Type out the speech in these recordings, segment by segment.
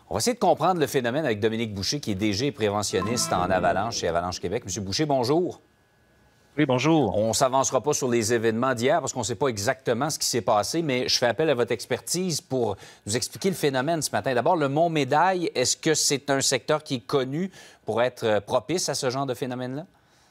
On va essayer de comprendre le phénomène avec Dominique Boucher, qui est DG et préventionniste en Avalanche chez Avalanche Québec. Monsieur Boucher, bonjour. Oui, bonjour. On ne s'avancera pas sur les événements d'hier parce qu'on ne sait pas exactement ce qui s'est passé, mais je fais appel à votre expertise pour nous expliquer le phénomène ce matin. D'abord, le Mont-Médaille, est-ce que c'est un secteur qui est connu pour être propice à ce genre de phénomène-là?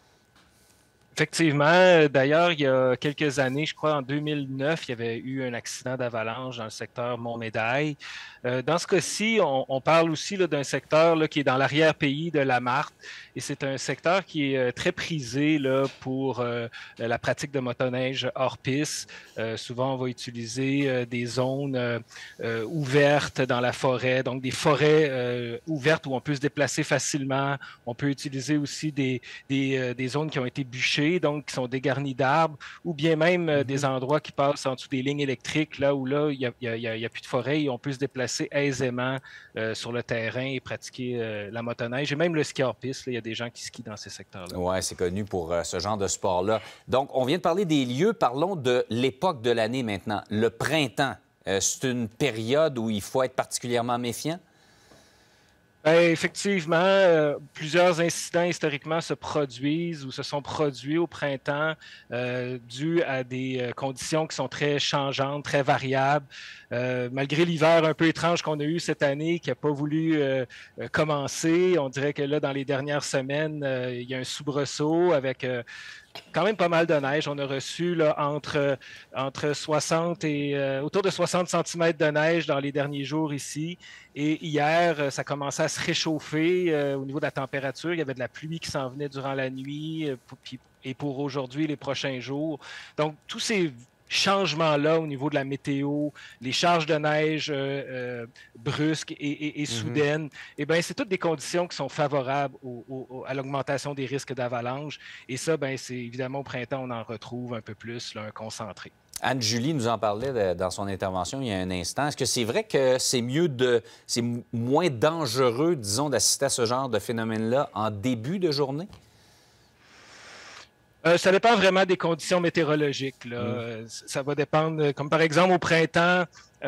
Effectivement. D'ailleurs, il y a quelques années, je crois en 2009, il y avait eu un accident d'avalanche dans le secteur Mont-Médaille. Dans ce cas-ci, on parle aussi d'un secteur là, qui est dans l'arrière-pays de la Marthe. Et c'est un secteur qui est très prisé là, pour la pratique de motoneige hors piste. Souvent, on va utiliser des zones ouvertes dans la forêt, donc des forêts ouvertes où on peut se déplacer facilement. On peut utiliser aussi des zones qui ont été bûchées, donc qui sont dégarnies d'arbres, ou bien même des endroits qui passent en dessous des lignes électriques, là où là, il n'y a plus de forêt et on peut se déplacer aisément sur le terrain et pratiquer la motoneige. Et même le ski hors piste, il y a des gens qui skient dans ces secteurs-là. Oui, c'est connu pour ce genre de sport-là. Donc, on vient de parler des lieux. Parlons de l'époque de l'année maintenant. Le printemps, c'est une période où il faut être particulièrement méfiant? Bien, effectivement, plusieurs incidents historiquement se produisent ou se sont produits au printemps dus à des conditions qui sont très changeantes, très variables. Malgré l'hiver un peu étrange qu'on a eu cette année, qui n'a pas voulu commencer, on dirait que là, dans les dernières semaines, il y a un soubresaut avec quand même pas mal de neige. On a reçu là, entre 60 et autour de 60 cm de neige dans les derniers jours ici. Et hier, ça commençait à se réchauffer au niveau de la température. Il y avait de la pluie qui s'en venait durant la nuit et pour aujourd'hui, les prochains jours. Donc, tous ces changements-là au niveau de la météo, les charges de neige brusques et soudaines, eh bien, c'est toutes des conditions qui sont favorables à l'augmentation des risques d'avalanche. Et ça, bien, c'est évidemment au printemps, on en retrouve un peu plus, là, un concentré. Anne-Julie nous en parlait dans son intervention il y a un instant. Est-ce que c'est vrai que c'est moins dangereux, disons, d'assister à ce genre de phénomène-là en début de journée? Ça dépend vraiment des conditions météorologiques, là. Ça va dépendre, comme par exemple au printemps,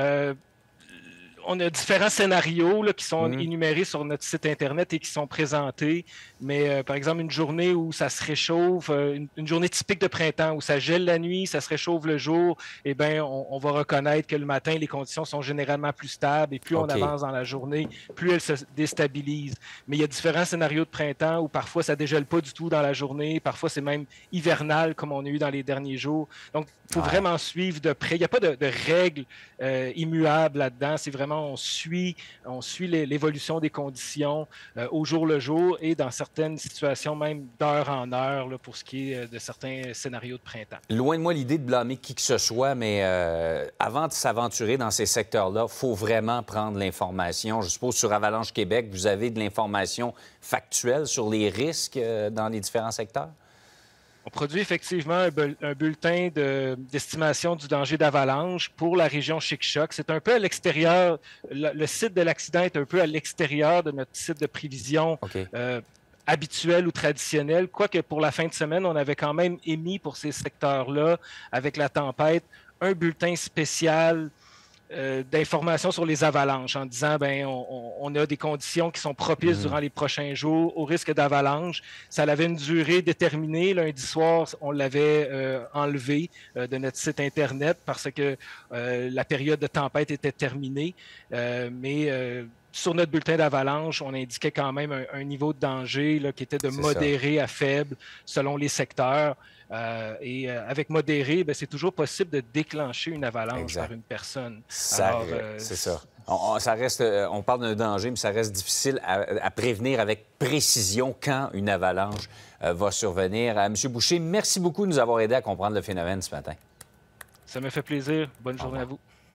on a différents scénarios là, qui sont énumérés sur notre site Internet et qui sont présentés. Mais par exemple, une journée où ça se réchauffe, une journée typique de printemps où ça gèle la nuit, ça se réchauffe le jour, eh bien, on va reconnaître que le matin, les conditions sont généralement plus stables et plus on avance dans la journée, plus elles se déstabilisent. Mais il y a différents scénarios de printemps où parfois ça ne dégèle pas du tout dans la journée, parfois c'est même hivernal comme on a eu dans les derniers jours. Donc, il faut vraiment suivre de près. Il n'y a pas de règles immuables là-dedans. C'est vraiment on suit l'évolution des conditions au jour le jour et dans certaines situations même d'heure en heure là, pour ce qui est de certains scénarios de printemps. Loin de moi l'idée de blâmer qui que ce soit, mais avant de s'aventurer dans ces secteurs-là, il faut vraiment prendre l'information. Je suppose sur Avalanche Québec, vous avez de l'information factuelle sur les risques dans les différents secteurs? On produit effectivement un bulletin d'estimation du danger d'avalanche pour la région Chic-Choc. C'est un peu à l'extérieur. Le site de l'accident est un peu à l'extérieur de notre site de prévision habituel ou traditionnel. Quoique pour la fin de semaine, on avait quand même émis pour ces secteurs-là, avec la tempête, un bulletin spécial d'informations sur les avalanches en disant ben on a des conditions qui sont propices durant les prochains jours au risque d'avalanche. Ça avait une durée déterminée. Lundi soir, on l'avait enlevé de notre site Internet parce que la période de tempête était terminée. Mais sur notre bulletin d'avalanche, on indiquait quand même un niveau de danger là, qui était de modéré à faible selon les secteurs. Et avec modéré, c'est toujours possible de déclencher une avalanche par une personne. C'est ça. Ça reste, on parle d'un danger, mais ça reste difficile à prévenir avec précision quand une avalanche va survenir. M. Boucher, merci beaucoup de nous avoir aidé à comprendre le phénomène ce matin. Ça me fait plaisir. Bonne journée à vous.